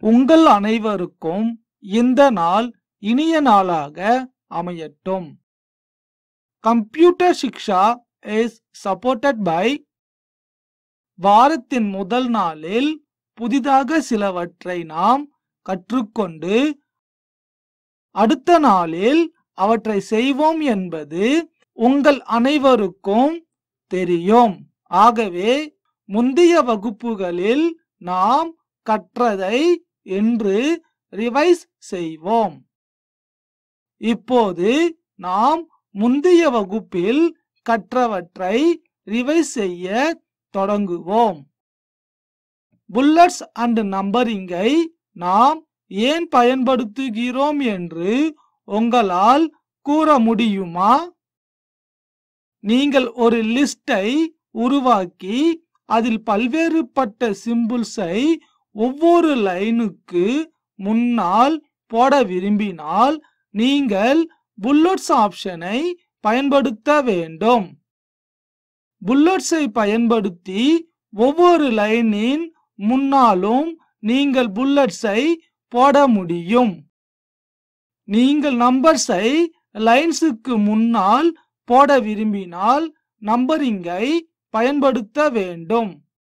உங்கள் அனைவருக்கும் இந்த நாள் இனிய நாளாக அமையட்டும். Computer Shiksha is supported by. வாரத்தின் முதல் நாளில் புதிதாக சிலவற்றை நாம் கற்றுக்கொண்டு அடுத்த நாளில் அவற்றை செய்வோம் என்பது உங்கள் அனைவருக்கும் தெரியும். ஆகவே முந்தைய வகுப்புகளில் நாம் கற்றதை இன்று ரிவைஸ் செய்வோம். இப்போது நாம் முந்தைய வகுப்பில் கற்றவற்றை ரிவைஸ் செய்ய தொடங்குவோம். புல்லட்ஸ் அண்ட் நம்பரிங்கை நாம் ஏன் பயன்படுத்துகிறோம் என்று உங்களால் கூற முடியுமா? நீங்கள் ஒரு லிஸ்டை உருவாக்கி அதில் பல்வேறுபட்ட சிம்பிள்ஸை ஒவ்வொரு லைனுக்கு முன்னால் போட விரும்பினால் நீங்கள் புல்லட்ஸ் ஆப்ஷனை பயன்படுத்த வேண்டும். புல்லட்ஸை பயன்படுத்தி ஒவ்வொரு லைனின் முன்னாலும் நீங்கள் புல்லட்ஸை போட முடியும். நீங்கள் நம்பர்ஸை லைன்ஸுக்கு முன்னால் போட விரும்பினால் நம்பரிங்கை பயன்படுத்த வேண்டும்.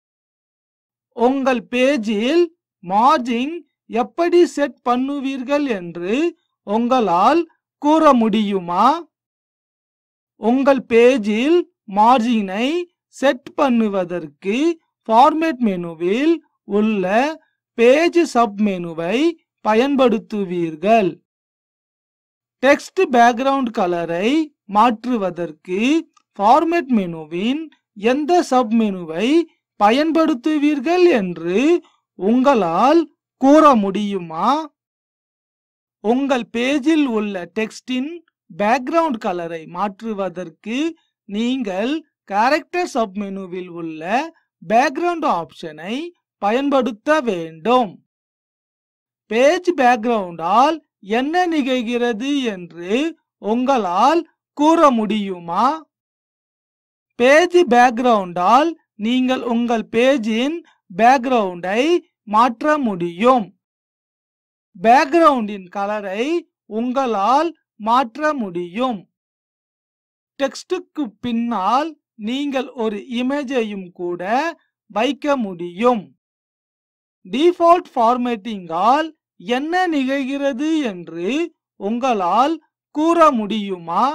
உங்கள் பேஜில் மார்ஜின் எப்படி செட் பண்ணுவீர்கள் என்று உங்களால் கூற முடியுமா? உங்கள் பேஜில் மார்ஜினை செட் பண்ணுவதற்கு ஃபார்மேட் மெனுவில் உள்ள பேஜ் சப் மெனுவை பயன்படுத்துவீர்கள். டெக்ஸ்ட் பேக்ரவுண்ட் கலரை மாற்றுவதற்கு ஃபார்மேட் மெனுவின் எந்த சப் மெனுவை பயன்படுத்துவீர்கள் என்று உங்களால் கூற முடியுமா? உங்கள் பேஜில் உள்ள டெக்ஸ்டின் பேக்ரவுண்ட் கலரை மாற்றுவதற்கு நீங்கள் கேரக்டர் சப் மெனுவில் உள்ள பேக்ரவுண்ட் ஆப்ஷனை பயன்படுத்த வேண்டும். பேஜ் பேக்ரவுண்டால் என்ன நிகழ்கிறது என்று உங்களால் கூற முடியுமா? பேஜ் பேக்ரவுண்டால் நீங்கள் உங்கள் பேஜின் பேக்ரவுண்டை மாற்ற முடியும். பேக்ரவுண்டின் கலரை உங்களால் மாற்ற முடியும். டெக்ஸ்டுக்கு பின்னால் நீங்கள் ஒரு இமேஜையும் கூட வைக்க முடியும். டிஃபால்ட் ஃபார்மேட்டிங்கால் என்ன நிகழ்கிறது என்று உங்களால் கூற முடியுமா?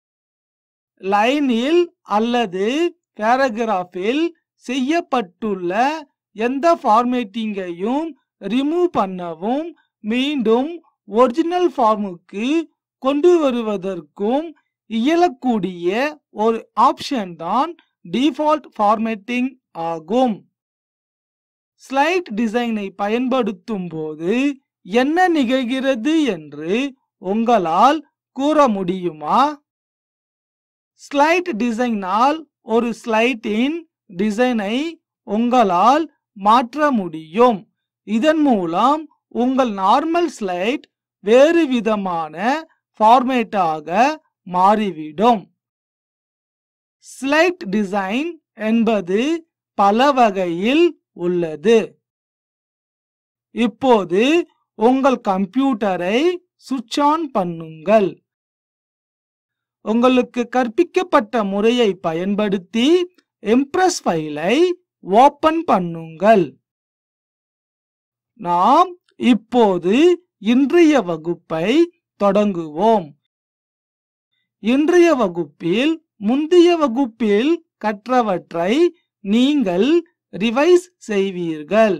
லைனில் அல்லது பேராகிராஃபில் செய்யப்பட்டுள்ள எந்த ஃபார்மேட்டிங்கையும் ரிமூவ் பண்ணவும் மீண்டும் ஒரிஜினல் ஃபார்முக்கு கொண்டு வருவதற்கும் இயலக்கூடிய ஒரு ஆப்ஷன் தான் டிஃபால்ட் ஃபார்மேட்டிங் ஆகும். ஸ்லைட் டிசைனை பயன்படுத்தும் போது என்ன நிகழ்கிறது என்று உங்களால் கூற முடியுமா? ஸ்லைட் டிசைனால் ஒரு ஸ்லைட்டின் டிசைனை உங்களால் மாற்ற முடியும். இதன் மூலம் உங்கள் நார்மல் ஸ்லைட் வேறு விதமான ஃபார்மேட்டாக மாறிவிடும். ஸ்லைட் டிசைன் என்பது பல வகையில் உள்ளது. இப்போது உங்கள் கம்ப்யூட்டரை சுவிட்ச் ஆன் பண்ணுங்கள். உங்களுக்கு கற்பிக்கப்பட்ட முறையை பயன்படுத்தி இம்ப்ரெஸ் ஃபைலை ஓபன் பண்ணுங்கள். நாம் இப்போது இன்றைய வகுப்பை தொடங்குவோம். இன்றைய வகுப்பில் முந்தைய வகுப்பில் கற்றவற்றை நீங்கள் ரிவைஸ் செய்வீர்கள்.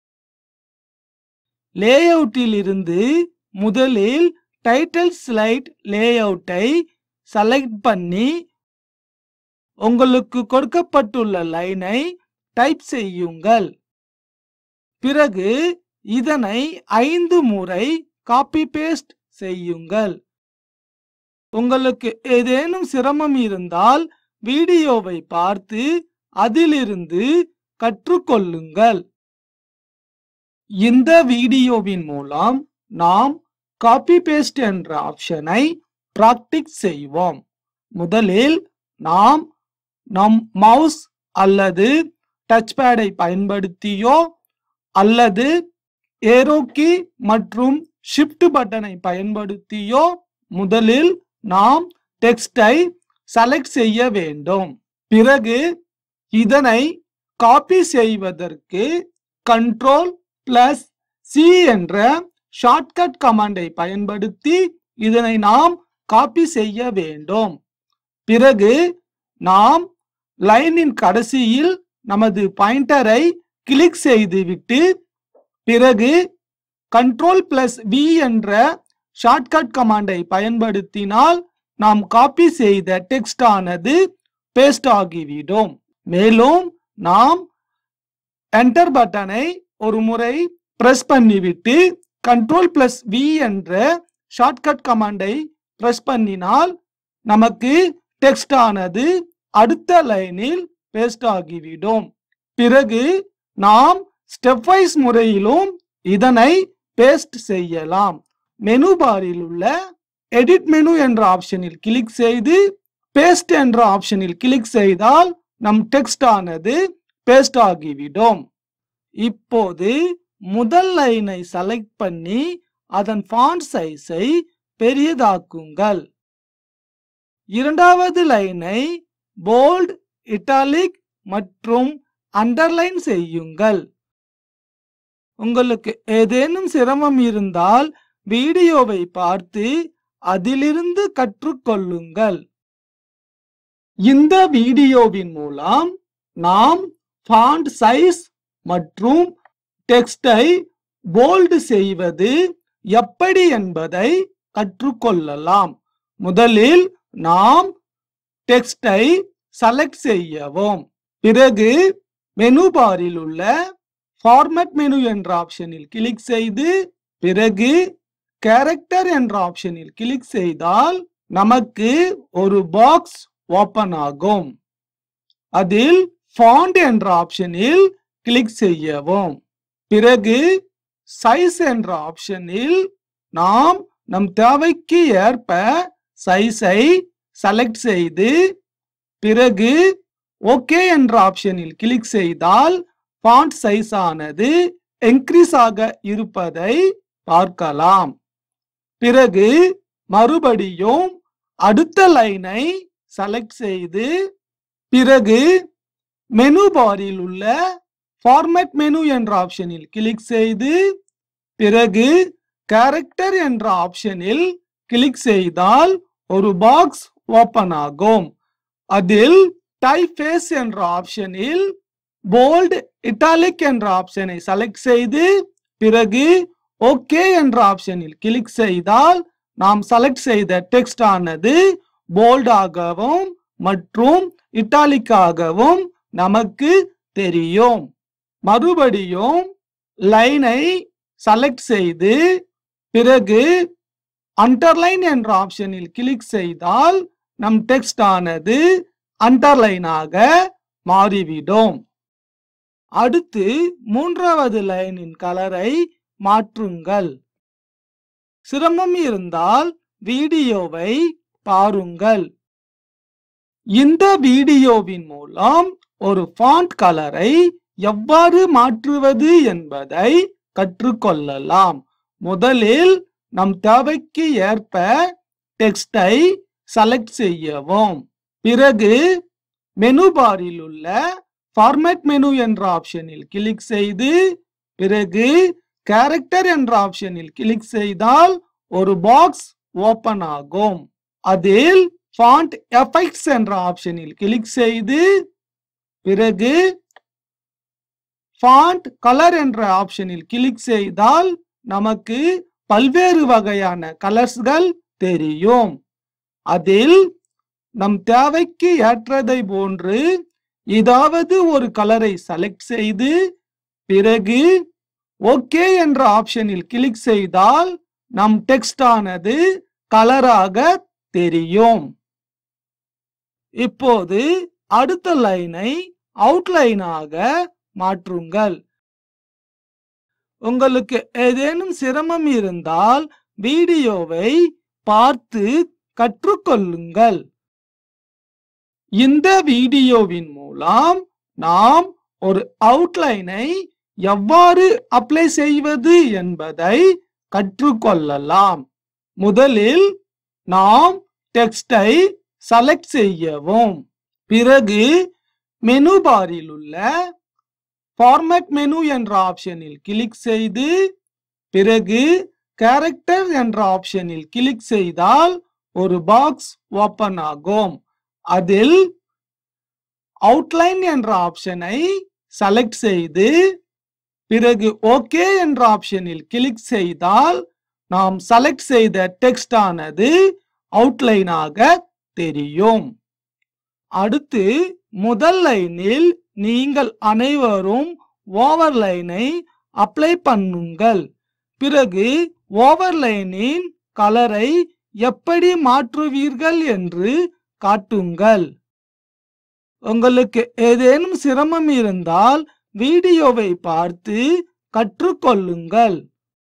லேஅவுட்டில் இருந்து முதலில் டைட்டில் ஸ்லைட் லேஅவுட்டை செலக்ட் பண்ணி உங்களுக்கு கொடுக்கப்பட்டுள்ள லைனை டைப் செய்யுங்கள். பிறகு இதனை 5 முறை காப்பி பேஸ்ட் செய்யுங்கள். உங்களுக்கு ஏதேனும் சிரமம் இருந்தால் வீடியோவை பார்த்து அதிலிருந்து கற்றுக்கொள்ளுங்கள். இந்த வீடியோவின் மூலம் நாம் காப்பி பேஸ்ட் என்ற ஆப்ஷனை பிராக்டிஸ் செய்வோம். முதலில் நாம் நம் மவுஸ் அல்லது டச் பேடை பயன்படுத்தியோ அல்லது ஏரோ கீ மற்றும் ஷிஃப்ட் பட்டனை பயன்படுத்தியோ முதலில் நாம் டெக்ஸ்டை செலக்ட் செய்ய வேண்டும். பிறகு இதனை காப்பி செய்வதற்கு Ctrl+C என்ற ஷார்ட்கட் கமாண்டை பயன்படுத்தி இதனை நாம் காப்பி செய்ய வேண்டும். பிறகு நாம் லைனின் கடைசியில் நமது பாயிண்டரை கிளிக் செய்துவிட்டு பிறகு Ctrl+V என்ற ஷார்ட்கட் கமாண்டை பயன்படுத்தினால் நாம் காப்பி செய்த டெக்ஸ்ட் ஆனது பேஸ்ட் ஆகிவிடும். மேலும் நாம் என்டர் பட்டனை ஒரு முறை பிரஸ் பண்ணிவிட்டு Ctrl+V என்ற ஷார்ட்கட் கமாண்டை பிரஸ் பண்ணினால் நமக்கு டெக்ஸ்ட் ஆனது அடுத்த லைனில் பேஸ்ட் ஆகிவிடும். பிறகு நாம் ஸ்டெப் வைஸ் முறையிலும் இதனை பேஸ்ட் செய்யலாம். மெனு பாரில் உள்ள எடிட் மெனு என்ற ஆப்ஷனில் கிளிக் செய்து பேஸ்ட் என்ற ஆப்ஷனில் கிளிக் செய்தால் நம் டெக்ஸ்ட் ஆனது பேஸ்ட் ஆகிவிடும். இப்போது முதல் லைனை செலக்ட் பண்ணி அதன் ஃபாண்ட் சைஸை பெரியதாக்குங்கள். இரண்டாவது லைனை போல்ட், இட்டாலிக் மற்றும் அண்டர்லைன் செய்யுங்கள். உங்களுக்கு ஏதேனும் சிரமம் இருந்தால் வீடியோவை பார்த்து அதிலிருந்து கற்றுக்கொள்ளுங்கள். இந்த வீடியோவின் மூலம் நாம் ஃபாண்ட் சைஸ் மற்றும் டெக்ஸ்டை போல்ட் செய்வது எப்படி என்பதை கற்றுக்கொள்ளலாம். முதலில் நாம் டெக்ஸ்டை செலக்ட் செய்யவும். பிறகு மெனு பாரில் உள்ள ஃபார்மேட் மெனு என்ற ஆப்ஷனில் கிளிக் செய்து பிறகு கேரக்டர் என்ற ஆப்ஷனில் கிளிக் செய்தால் நமக்கு ஒரு பாக்ஸ் ஓபன் ஆகும். அதில் ஃபாண்ட் என்ற ஆப்ஷனில் கிளிக் செய்யவும். பிறகு சைஸ் என்ற ஆப்ஷனில் நாம் நம் தேவைக்கு ஏற்ப சைஸை செலக்ட் செய்து பிறகு ஓகே என்ற ஆப்ஷனில் கிளிக் செய்தால் ஃபாண்ட் சைஸ் ஆனது இன்க்ரீஸ் ஆக இருப்பதை பார்க்கலாம். பிறகு மறுபடியும் அடுத்த லைனை செலக்ட் செய்து பிறகு மெனு பாரில் உள்ள ஃபார்மேட் மெனு என்ற ஆப்ஷனில் கிளிக் செய்து பிறகு கேரக்டர் என்ற ஆப்ஷனில் கிளிக் செய்தால் ஒரு பாக்ஸ் ஓபன் ஆகும். அதில் டைப்ஃபேஸ் என்ற ஆப்ஷனில் போல்ட், இட்டாலிக் என்ற ஆப்ஷனை செலக்ட் செய்து பிறகு ஓகே என்ற ஆப்ஷனில் கிளிக் செய்தால் நாம் செலக்ட் செய்த டெக்ஸ்ட் ஆனது போல்ட் ஆகவும் மற்றும் இட்டாலிக் ஆகவும் நமக்கு தெரியும். மறுபடியும் லைனை செலக்ட் செய்து பிறகு அண்டர்லைன் என்ற ஆப்ஷனில் கிளிக் செய்தால் நம் டெக்ஸ்ட் ஆனது அண்டர்லைனாக மாறிவிடும். அடுத்து மூன்றாவது லைனின் கலரை மாற்றுங்கள். சிரமம் இருந்தால் வீடியோவை பாருங்கள். இந்த வீடியோவின் மூலம் ஒரு ஃபாண்ட் கலரை எவ்வாறு மாற்றுவது என்பதை கற்றுக்கொள்ளலாம். முதலில் நம் தேவைக்கு ஏற்ப டெக்ஸ்டை செலக்ட் செய்யவும். பிறகு மெனு பாரில் உள்ள ஃபார்மேட் மெனு என்ற ஆப்ஷனில் கிளிக் செய்து பிறகு கேரக்டர் என்ற ஆப்ஷனில் கிளிக் செய்தால் ஒரு பாக்ஸ் ஓபன் ஆகும். அதில் ஃபாண்ட் எஃபெக்ட்ஸ் என்ற ஆப்ஷனில் கிளிக் செய்து பிறகு ஃபாண்ட் கலர் என்ற ஆப்ஷனில் கிளிக் செய்தால் நமக்கு பல்வேறு வகையான கலர்ஸ்கள் தெரியும். அதில் நம் தேவைக்கு ஏற்றதை போன்று ஏதாவது ஒரு கலரை செலக்ட் செய்து பிறகு ஓகே என்ற ஆப்ஷனில் கிளிக் செய்தால் நம் டெக்ஸ்ட் ஆனது கலராக தெரியும். இப்போது அடுத்த லைனை அவுட்லைனாக மாற்றுங்கள். உங்களுக்கு ஏதேனும் சிரமம் இருந்தால் வீடியோவை பார்த்து கற்றுக்கொள்ளுங்கள். இந்த வீடியோவின் மூலம் நாம் ஒரு அவுட்லைனை எவ்வாறு அப்ளை செய்வது என்பதை கற்றுக்கொள்ளலாம். முதலில் நாம் டெக்ஸ்டை செலக்ட் செய்யவும். பிறகு மெனு பாரில் உள்ள ஃபார்மேட் மெனு என்ற ஆப்ஷனில் கிளிக் செய்து பிறகு கேரக்டர் என்ற ஆப்ஷனில் கிளிக் செய்தால் ஒரு பாக்ஸ் ஓபன் ஆகும். அதில் அவுட்லைன் என்ற ஆப்ஷனை செலக்ட் செய்து பிறகு ஓகே என்ற ஆப்ஷனில் கிளிக் செய்தால் நாம் செலக்ட் செய்த டெக்ஸ்ட் ஆனது அவுட்லைனாக தெரியும். அடுத்து முதல் லைனில் நீங்கள் அனைவரும் ஓவர்லைனை அப்ளை பண்ணுங்கள். பிறகு ஓவர்லைனின் கலரை எப்படி மாற்றுவீர்கள் என்று காட்டுங்கள். உங்களுக்கு ஏதேனும் சிரமம் இருந்தால் வீடியோவை பார்த்து கற்றுக்கொள்ளுங்கள்.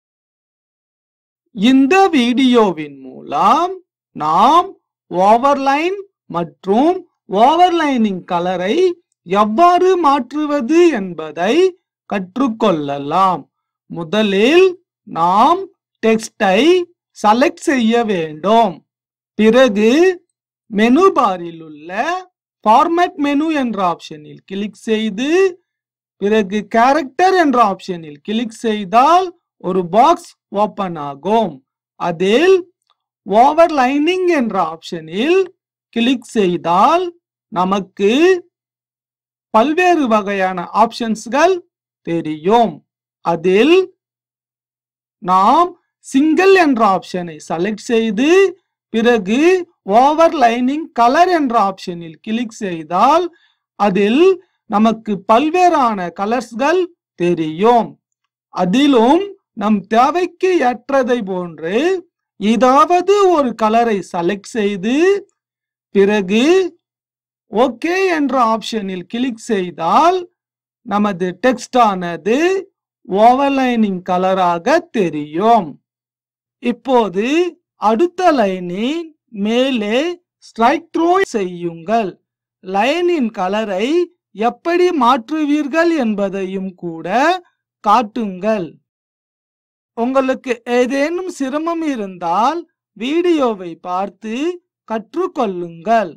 இந்த வீடியோவின் மூலம் நாம் ஓவர்லைன் மற்றும் ஓவர்லைனிங் கலரை எவ்வாறு மாற்றுவது என்பதை கற்றுக்கொள்ளலாம். முதலில் நாம் டெக்ஸ்டை செலக்ட் செய்ய வேண்டும். பிறகு மெனு பாரில் உள்ள ஃபார்மேட் மெனு என்ற ஆப்ஷனில் கிளிக் செய்து பிறகு கேரக்டர் என்ற ஆப்ஷனில் கிளிக் செய்தால் ஒரு பாக்ஸ் ஓபன் ஆகும். அதில் ஓவர்லைனிங் என்ற ஆப்ஷனில் கிளிக் செய்தால் நமக்கு பல்வேறு வகையான ஆப்ஷன்ஸ்கள் தெரியும். அதில் நாம் சிங்கிள் என்ற ஆப்ஷனை செலக்ட் செய்து பிறகு ஓவர்லைனிங் கலர் என்ற ஆப்ஷனில் கிளிக் செய்தால் அதில் நமக்கு பல்வேறான கலர்ஸ்கள் தெரியும். அதிலும் நம் தேவைக்கு ஏற்றதை போன்று ஏதாவது ஒரு கலரை செலக்ட் செய்து பிறகு ஓகே என்ற ஆப்ஷனில் கிளிக் செய்தால் நமது டெக்ஸ்ட் ஆனது ஓவர்லைனிங் கலராக தெரியும். இப்போது அடுத்த லைனின் மேலே ஸ்ட்ரைக் த்ரூ செய்யுங்கள். லைனின் கலரை எப்படி மாற்றுவீர்கள் என்பதையும் கூட காட்டுங்கள். உங்களுக்கு ஏதேனும் சிரமம் இருந்தால் வீடியோவை பார்த்து கற்றுக்கொள்ளுங்கள்.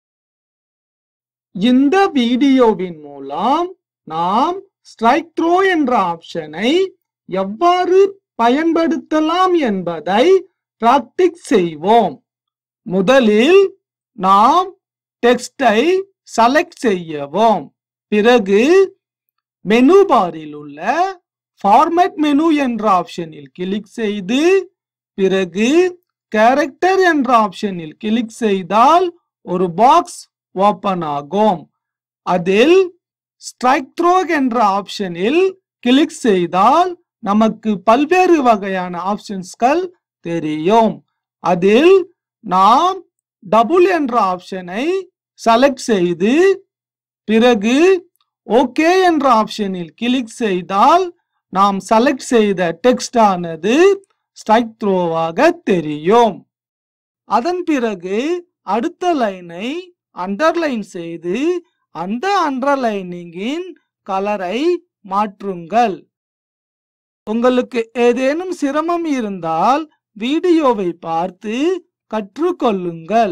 இந்த வீடியோவின் மூலம் நாம் ஸ்ட்ரைக் த்ரூ என்ற ஆப்ஷனை எவ்வாறு பயன்படுத்தலாம் என்பதை பிராக்டிஸ் செய்வோம். முதலில் நாம் டெக்ஸ்டை செலக்ட் செய்யவும். பிறகு மெனு பாரில் உள்ள ஃபார்மேட் மெனு என்ற ஆப்ஷனில் கிளிக் செய்து பிறகு கேரக்டர் என்ற ஆப்ஷனில் கிளிக் செய்தால் ஒரு பாக்ஸ் ஓபன் ஆகும். அதில் ஸ்ட்ரைக் த்ரூ என்ற ஆப்ஷனில் கிளிக் செய்தால் நமக்கு பல்வேறு வகையான ஆப்ஷன்ஸ்கள் தெரியும். அதில் நாம் டபுள் என்ற ஆப்ஷனை செலக்ட் செய்து பிறகு ஓகே என்ற ஆப்ஷனில் கிளிக் செய்தால் நாம் செலக்ட் செய்த டெக்ஸ்ட் ஆனது ஸ்ட்ரைக் த்ரூவாக தெரியும். அதன் பிறகு அடுத்த லைனை அண்டர்லைன் செய்து அந்த அண்டர்லைனிங்கின் கலரை மாற்றுங்கள். உங்களுக்கு ஏதேனும் சிரமம் இருந்தால் வீடியோவை பார்த்து கற்றுக்கொள்ளுங்கள்.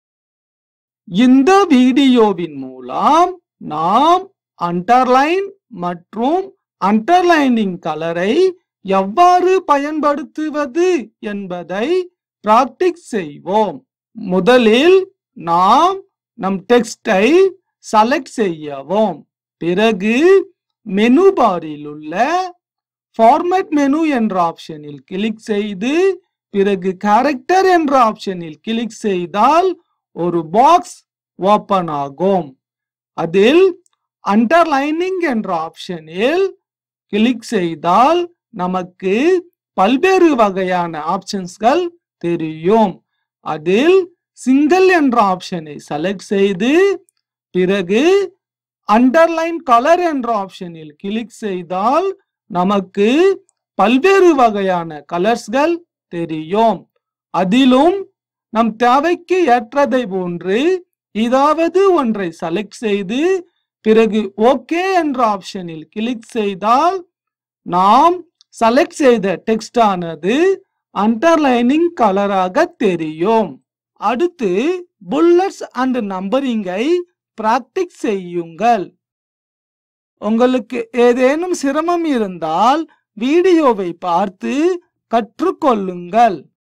இந்த வீடியோவின் மூலம் நாம் அண்டர்லைன் மற்றும் அண்டர்லைனிங் கலரை எவ்வாறு பயன்படுத்துவது என்பதை பிராக்டிஸ் செய்வோம். முதலில் நாம் நம் டெக்ஸ்டை செலக்ட் செய்யவும். பிறகு மெனு பாரில் உள்ள ஃபார்மேட் மெனு என்ற ஆப்ஷனில் கிளிக் செய்து பிறகு கேரக்டர் என்ற ஆப்ஷனில் கிளிக் செய்தால் ஒரு பாக்ஸ் ஓபன் ஆகும். அதில் அண்டர்லைனிங் என்ற ஆப்ஷனில் கிளிக் செய்தால் நமக்கு பல்வேறு வகையான ஆப்ஷன்ஸ்கள் தெரியும். அதில் சிங்கிள் என்ற ஆப்ஷனை செலக்ட் செய்து பிறகு அண்டர்லைன் கலர் என்ற ஆப்ஷனில் கிளிக் செய்தால் நமக்கு பல்வேறு வகையான கலர்ஸ்கள் தெரியும். அதிலும் நம் தேவைக்கு ஏற்றதை போன்று ஏதாவது ஒன்றை செலக்ட் செய்து பிறகு ஓகே என்ற ஆப்ஷனில் கிளிக் செய்தால் நாம் செலக்ட் செய்த டெக்ஸ்ட் ஆனது அண்டர்லைனிங் கலராக தெரியும். அடுத்து புல்லட்ஸ் அண்ட் நம்பரிங்கை பிராக்டிஸ் செய்யுங்கள். உங்களுக்கு ஏதேனும் சிரமம் இருந்தால் வீடியோவை பார்த்து கற்றுக்கொள்ளுங்கள்.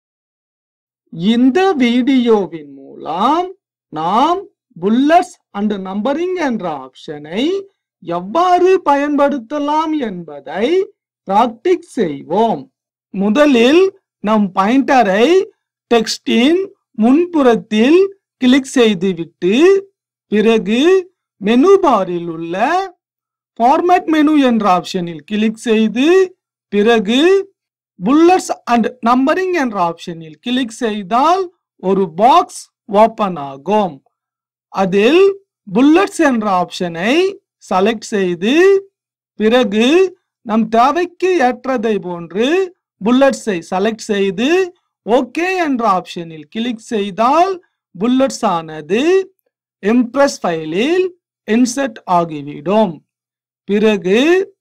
இந்த வீடியோவின் மூலம் நாம் புல்லட்ஸ் அண்ட் நம்பரிங் என்ற ஆப்ஷனை எவ்வாறு பயன்படுத்தலாம் என்பதை பிராக்டிஸ் செய்வோம். முதலில் நம் பாயிண்டரை டெக்ஸ்டின் முன்புறத்தில் கிளிக் செய்துவிட்டு பிறகு மெனு பாரில் உள்ள ஃபார்மேட் மெனு என்ற ஆப்ஷனில் கிளிக் செய்து பிறகு புல்லட்ஸ் அண்ட் நம்பரிங் என்ற ஆப்ஷனில் கிளிக் செய்தால் ஒரு பாக்ஸ் ஓபன் ஆகும். அதில் புல்லட்ஸ் என்ற ஆப்ஷனை செலக்ட் செய்து பிறகு நம் தேவைக்கு ஏற்றதை போன்று புல்லட்ஸை செலக்ட் செய்து ஓகே என்ற ஆப்ஷனில் கிளிக் செய்தால் புல்லட்ஸ் ஆனது இம்ப்ரெஸ் ஃபைலில் இன்சர்ட் ஆகிவிடும். பிறகு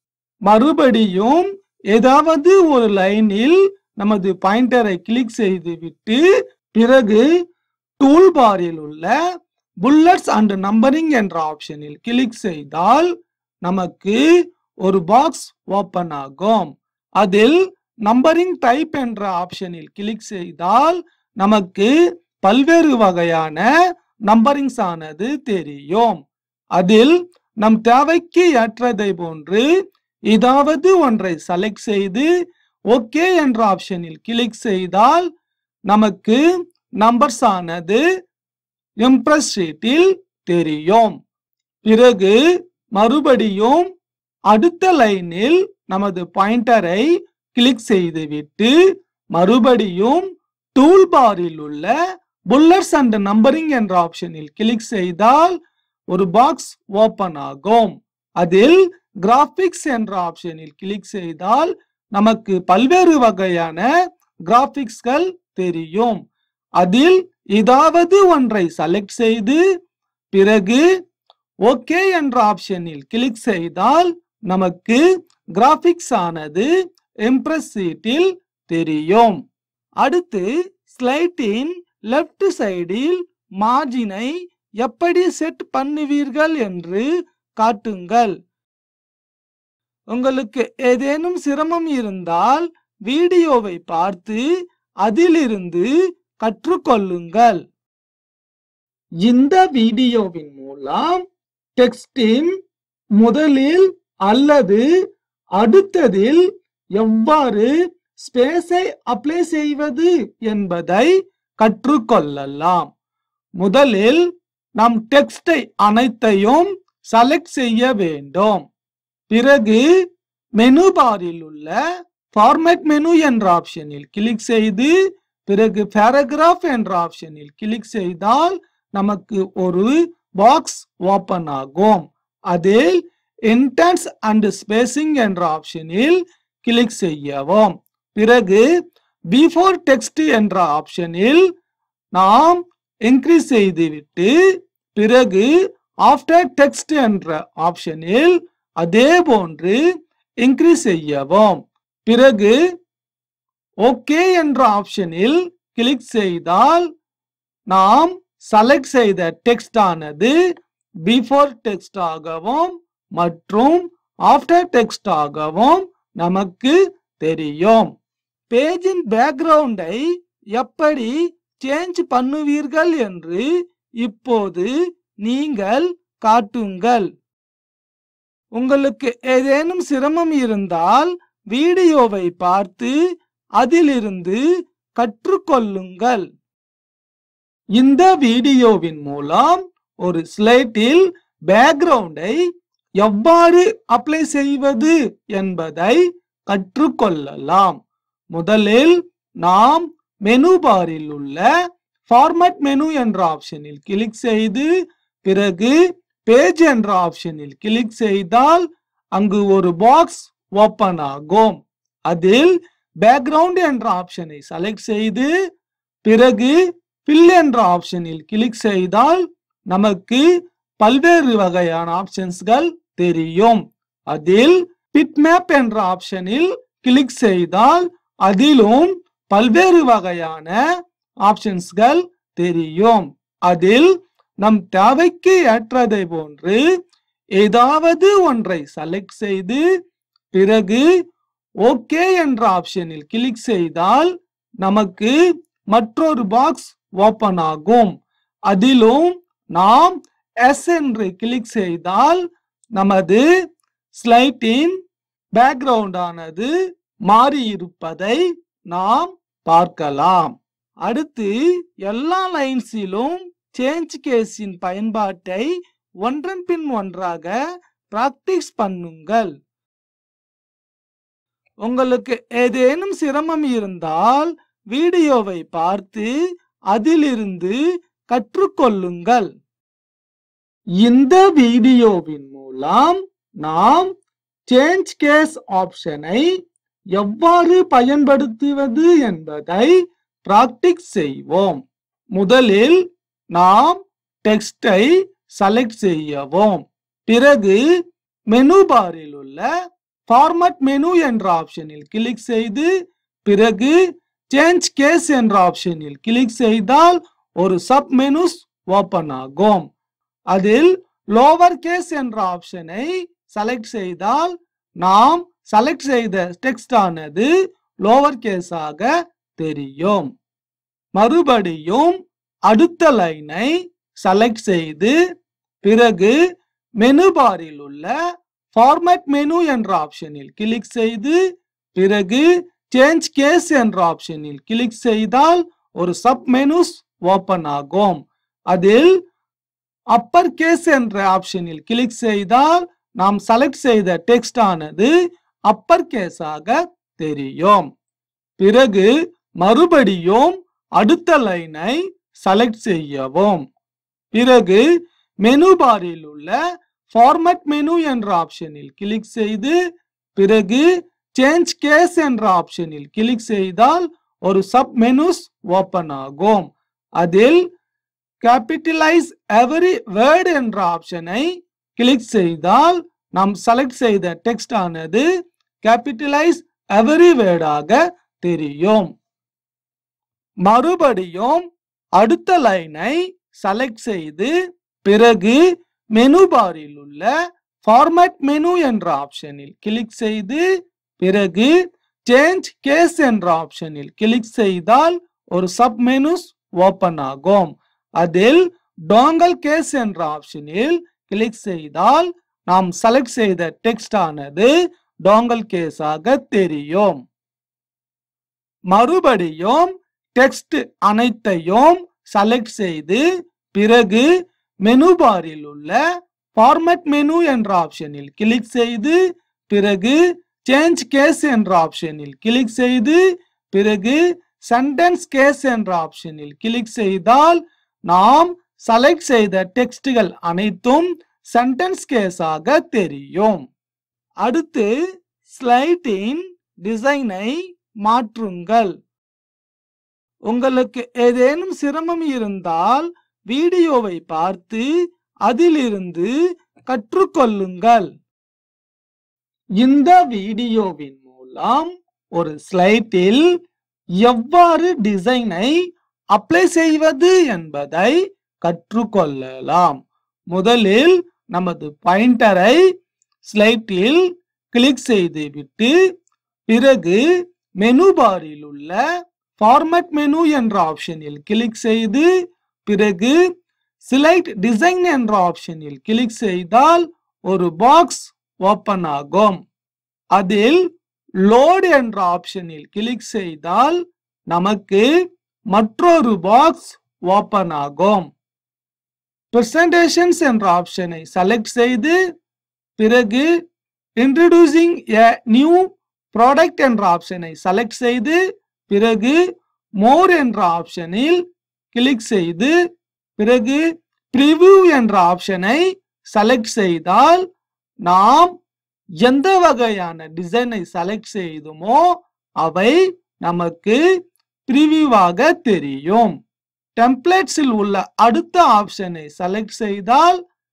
மறுபடியும் ஏதாவது ஒரு லைனில் நமது பாயிண்டரை கிளிக் செய்துவிட்டு பிறகு டூல் பாரில் உள்ள புல்லட்ஸ் அண்ட் நம்பரிங் என்ற ஆப்ஷனில் கிளிக் செய்தால் நமக்கு ஒரு பாக்ஸ் ஓபன் ஆகும். அதில் நம்பரிங் டைப் என்ற ஆப்ஷனில் கிளிக் செய்தால் நமக்கு பல்வேறு வகையான நம்பரிங்ஸ் ஆனது தெரியும். அதில் நம் தேவைக்கு ஏற்றதை போன்று ஏதாவது ஒன்றை செலக்ட் செய்து ஓகே என்ற ஆப்ஷனில் கிளிக் செய்தால் நமக்கு நம்பர்ஸ் ஆனது இம்ப்ரெஸ் ஷீட்டில் தெரியும். பிறகு மறுபடியும் அடுத்த லைனில் நமது பாயிண்டரை கிளிக் செய்துவிட்டு மறுபடியும் டூல் பாரில் உள்ள புல்லட்ஸ் அண்ட் நம்பரிங் என்ற ஆப்ஷனில் கிளிக் செய்தால் ஒரு பாக்ஸ் ஓபன் ஆகும். அதில் கிராபிக்ஸ் என்ற ஆப்ஷனில் கிளிக் செய்தால் நமக்கு பல்வேறு வகையான கிராபிக்ஸ்கள் தெரியும். அதில் ஏதாவது ஒன்றை செலக்ட் செய்து பிறகு ஓகே என்ற ஆப்ஷனில் கிளிக் செய்தால் நமக்கு கிராபிக்ஸ் ஆனது இம்ப்ரெஸ் ஷீட்டில் தெரியும். அடுத்து ஸ்லைடின் லெஃப்ட் சைடில் மார்ஜினை எப்படி செட் பண்ணுவீர்கள் என்று காட்டுங்கள். உங்களுக்கு ஏதேனும் சிரமம் இருந்தால் வீடியோவை பார்த்து அதிலிருந்து கற்றுக்கொள்ளுங்கள். இந்த வீடியோவின் மூலம் டெக்ஸ்டின் முதலில் அல்லது அடுத்ததில் எவ்வாறு ஸ்பேஸை அப்ளை செய்வது என்பதை கற்றுக்கொள்ளலாம். முதலில் நம் டெக்ஸ்டை அனைத்தையும் செலக்ட் செய்ய வேண்டும். பிறகு மெனு பாரில் உள்ள ஃபார்மேட் மெனு என்ற ஆப்ஷனில் கிளிக் செய்து பிறகு பேராகிராஃப் என்ற ஆப்ஷனில் கிளிக் செய்தால் நமக்கு ஒரு பாக்ஸ் ஓபன் ஆகும். அதில் இன்டென்ஸ் அண்ட் ஸ்பேசிங் என்ற ஆப்ஷனில் கிளிக் செய்யவும். பிறகு பிஃபோர் டெக்ஸ்ட் என்ற ஆப்ஷனில் நாம் இன்க்ரீஸ் செய்துவிட்டு பிறகு ஆஃப்டர் டெக்ஸ்ட் என்ற ஆப்ஷனில் அதே போன்று இன்க்ரீஸ் செய்யவும். பிறகு ஓகே என்ற ஆப்ஷனில் கிளிக் செய்தால் நாம் செலக்ட் செய்த டெக்ஸ்ட் ஆனது பிஃபோர் டெக்ஸ்ட் ஆகவும் மற்றும் ஆஃப்டர் டெக்ஸ்ட் ஆகவும் நமக்கு தெரியும். பேஜின் பேக்ரவுண்டை எப்படி சேஞ்ச் பண்ணுவீர்கள் என்று இப்போது நீங்கள் காட்டுங்கள். உங்களுக்கு ஏதேனும் சிரமம் இருந்தால் வீடியோவை பார்த்து அதிலிருந்து கற்றுக்கொள்ளுங்கள். இந்த வீடியோவின் மூலம் ஒரு ஸ்லைடில் பேக்ரவுண்டை எவ்வாறு அப்ளை செய்வது என்பதை கற்றுக்கொள்ளலாம். முதலில் நாம் மெனு பாரில் உள்ள ஃபார்மேட் மெனு என்ற ஆப்ஷனில் கிளிக் செய்து பிறகு பேஜ் என்ற ஆப்ஷனில் கிளிக் செய்தால் அங்கு ஒரு பாக்ஸ் ஓபன் ஆகும். அதில் பேக்ரவுண்ட் என்ற ஆப்ஷனை செலக்ட் செய்து பிறகு ஃபில் என்ற ஆப்ஷனில் கிளிக் செய்தால் நமக்கு பல்வேறு வகையான ஆப்ஷன்ஸ்கள் தெரியும். அதில் பிட்மேப் என்ற ஆப்ஷனில் கிளிக் செய்தால் அதிலும் பல்வேறு வகையான ஆப்ஷன்ஸ்கள் தெரியும். அதில் நம் தேவைக்கு ஏற்றதை போன்று ஏதாவது ஒன்றை செலக்ட் செய்து பிறகு ஓகே என்ற ஆப்ஷனில் கிளிக் செய்தால் நமக்கு மற்றொரு பாக்ஸ் ஓபன் ஆகும். அதிலும் நாம் எஸ் என்று கிளிக் செய்தால் நமது ஸ்லைட்டின் பேக்ரவுண்ட் ஆனது மாறி இருப்பதை நாம் பார்க்கலாம். அடுத்து எல்லா லைன்ஸிலும் சேஞ்ச் கேஸின் பயன்பாட்டை ஒன்றன் பின் ஒன்றாக பிராக்டிஸ் பண்ணுங்கள். உங்களுக்கு ஏதேனும் சிரமம் இருந்தால் வீடியோவை பார்த்து அதிலிருந்து கற்றுக்கொள்ளுங்கள். இந்த வீடியோவின் மூலம் நாம் சேஞ்ச் கேஸ் ஆப்ஷனை எவ்வாறு பயன்படுத்துவது என்பதை பிராக்டிஸ் செய்வோம். முதலில் நாம் டெக்ஸ்டை செலக்ட் செய்யவும். பிறகு மெனு பாரில் உள்ள ஃபார்மட் மெனு என்ற ஆப்ஷனில் கிளிக் செய்து பிறகு சேஞ்ச் கேஸ் என்ற ஆப்ஷனில் கிளிக் செய்தால் ஒரு சப் மெனுஸ் ஓபன் ஆகும். அதில் லோவர் கேஸ் என்ற ஆப்ஷனை செலக்ட் செய்தால் நாம் செலக்ட் செய்த டெக்ஸ்ட் ஆனது லோவர் கேஸாக தெரியும். மறுபடியும் அடுத்த லைனை செலக்ட் செய்து பிறகு மெனு பாரில் உள்ள ஃபார்மட் மெனு என்ற ஆப்ஷனில் கிளிக் செய்து பிறகு சேஞ்ச் கேஸ் என்ற ஆப்ஷனில் கிளிக் செய்தால் ஒரு சப் மெனுஸ் ஓபன் ஆகும். அதில் அப்பர் கேஸ் என்ற ஆப்ஷனில் கிளிக் செய்தால் நாம் செலக்ட் செய்த டெக்ஸ்ட் ஆனது அப்பர் கேஸாக தெரியும். பிறகு மறுபடியும் அடுத்த லைனை செலக்ட் செய்யவும். பிறகு மெனு பாரில் உள்ள ஃபார்மட் மெனு என்ற ஆப்ஷனில் கிளிக் செய்து பிறகு சேஞ்ச் கேஸ் என்ற ஆப்ஷனில் கிளிக் செய்தால் ஒரு சப் மெனுஸ் ஓபன் ஆகும். அதில் கேபிட்டலைஸ் எவரி வேர்ட் என்ற ஆப்ஷனை கிளிக் செய்தால் நாம் செலக்ட் செய்த டெக்ஸ்ட் ஆனது கேபிட்டலைஸ் எவரி வேர்டாக தெரியும். மறுபடியும் அடுத்த லைனை செலக்ட் செய்து பிறகு மெனு பாரில் உள்ள ஃபார்மட் மெனு என்ற ஆப்ஷனில் கிளிக் செய்து பிறகு சேஞ்ச் கேஸ் என்ற ஆப்ஷனில் கிளிக் செய்தால் ஒரு சப் மெனுஸ் ஓபன் ஆகும். அதில் டோங்கல் கேஸ் என்ற ஆப்ஷனில் கிளிக் செய்தால் நாம் செலக்ட் செய்த டெக்ஸ்ட் ஆனது டோங்கல் கேஸாக தெரியும். மறுபடியும் டெக்ஸ்ட் அனைத்தையும் செலக்ட் செய்து பிறகு மெனு பாரில் உள்ள ஃபார்மட் மெனு என்ற ஆப்ஷனில் கிளிக் செய்து பிறகு சேஞ்ச் கேஸ் என்ற ஆப்ஷனில் கிளிக் செய்து பிறகு சென்டென்ஸ் கேஸ் என்ற ஆப்ஷனில் கிளிக் செய்தால் நாம் செலக்ட் செய்த டெக்ஸ்ட்கள் அனைத்தும் சென்டென்ஸ் கேஸாக தெரியும். அடுத்து ஸ்லைடின் டிசைனை மாற்றுங்கள். உங்களுக்கு ஏதேனும் சிரமம் இருந்தால் வீடியோவை பார்த்து அதிலிருந்து கற்றுக்கொள்ளுங்கள். இந்த வீடியோவின் மூலம் ஒரு ஸ்லைடில் எவ்வாறு டிசைனை அப்ளை செய்வது என்பதை கற்றுக்கொள்ளலாம். முதலில் நமது பாயிண்டரை ஸ்லைடில் கிளிக் செய்துவிட்டு பிறகு மெனு பாரில் உள்ள ஃபார்மட் மெனு என்ற ஆப்ஷனில் கிளிக் செய்து பிறகு செலக்ட் டிசைன் என்ற ஆப்ஷனில் கிளிக் செய்தால் ஒரு பாக்ஸ் ஓபன் ஆகும். அதில் லோட் என்ற ஆப்ஷனில் கிளிக் செய்தால் நமக்கு மற்றொரு பாக்ஸ் ஓபன் ஆகும். பிரசன்டேஷன்ஸ் என்ற ஆப்ஷனை செலக்ட் செய்து பிறகு இன்ட்ரோடியூசிங் எ நியூ ப்ராடக்ட் என்ற ஆப்ஷனை செலக்ட் செய்து பிறகு மோர் என்ற ஆப்ஷனில் கிளிக் செய்து பிறகு பிரிவியூ என்ற ஆப்ஷனை செலக்ட் செய்தால் நாம் எந்த வகையான டிசைனை செலக்ட் செய்தோமோ அவை நமக்கு பிரிவியூவாக தெரியும். டெம்ப்ளேட்ஸில் உள்ள அடுத்த ஆப்ஷனை செலக்ட் செய்தால்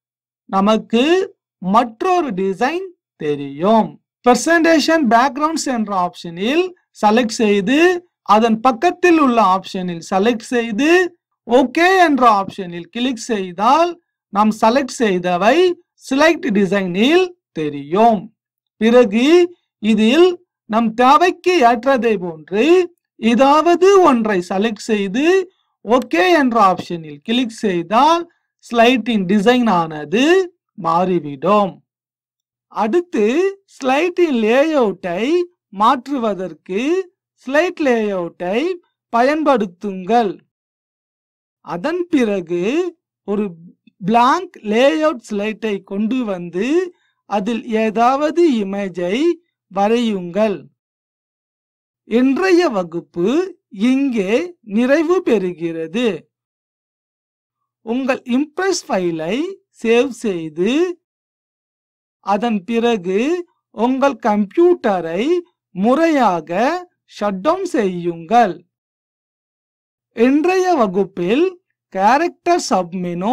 நமக்கு மற்றொரு டிசைன் தெரியும். பிரசன்டேஷன் பேக்ரவுண்ட்ஸ் என்ற ஆப்ஷனில் செலக்ட் செய்து அதன் பக்கத்தில் உள்ள ஆப்ஷனில் செலக்ட் செய்து ஓகே என்ற ஆப்ஷனில் கிளிக் செய்தால் நாம் செலக்ட் செய்தவை செலக்ட் டிசைனில் தெரியும். பிறகு இதில் நம் தேவைக்கு ஏற்றதை போன்று ஏதாவது ஒன்றை செலக்ட் செய்து ஓகே என்ற ஆப்ஷனில் கிளிக் செய்தால் ஸ்லைடின் டிசைன் ஆனது மாறிவிடும். அடுத்து ஸ்லைடின் லேஅவுட்டை மாற்றுவதற்கு ஸ்லைட் லேஅவுட்டை பயன்படுத்துங்கள். அதன் பிறகு ஒரு blank லேஅவுட் ஸ்லைட்டை கொண்டு வந்து அதில் ஏதாவது இமேஜை வரையுங்கள். இன்றைய வகுப்பு இங்கே நிறைவு பெறுகிறது. உங்கள் இம்ப்ரெஸ் ஃபைலை சேவ் செய்து அதன் பிறகு உங்கள் கம்ப்யூட்டரை முறையாக ஷட் டவுன் செய்யுங்கள். இன்றைய வகுப்பில் character submenu,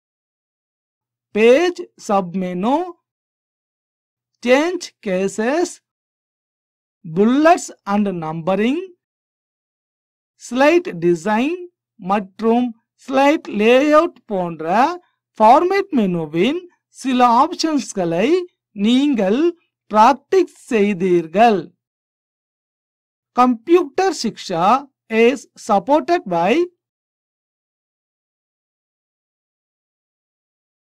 page submenu, change cases, bullets and numbering, slide design மற்றும் ஸ்லைட் லேஅவுட் போன்ற ஃபார்மேட் மெனுவின் சில ஆப்ஷன்ஸ்களை நீங்கள் பிராக்டிஸ் செய்தீர்கள். Computer Shiksha is supported by